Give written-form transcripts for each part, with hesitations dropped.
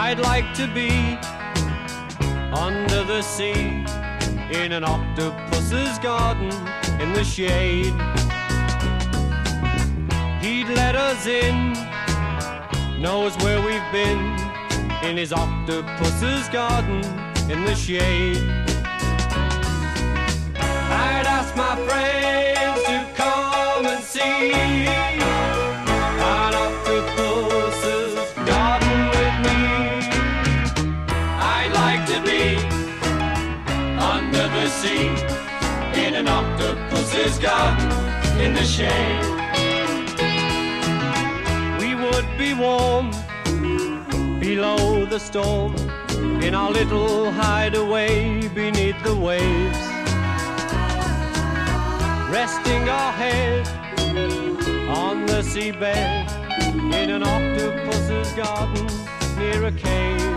I'd like to be under the sea in an octopus's garden in the shade. He'd let us in, knows where we've been, in his octopus's garden in the shade. I'd ask my friends to come and see an octopus's garden with me. I'd like to be under the sea in an octopus's garden in the shade. We would be warm below the storm in our little hideaway beneath the waves, resting our head on the seabed in an octopus's garden near a cave.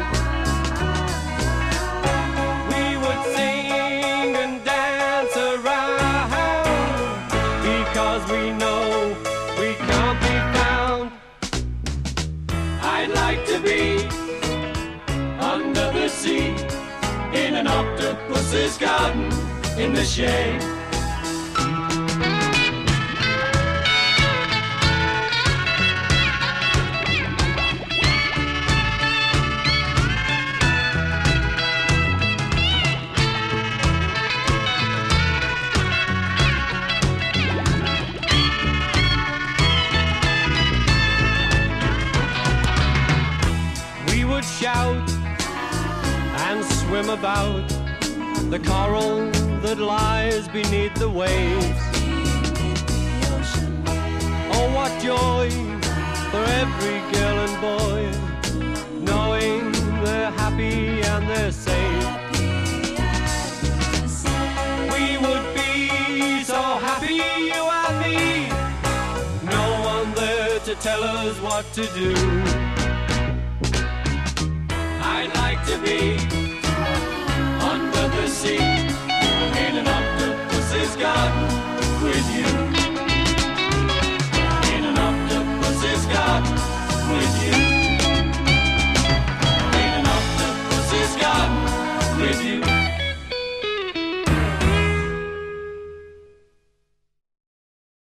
We would sing and dance around because we know we can't be found. I'd like to be under the sea in an octopus's garden in the shade. Shout and swim about the coral that lies beneath the waves. Oh, what joy for every girl and boy, knowing they're happy and they're safe. We would be so happy, you and me, no one there to tell us what to do. I'd like to be under the sea in an octopus's garden with you.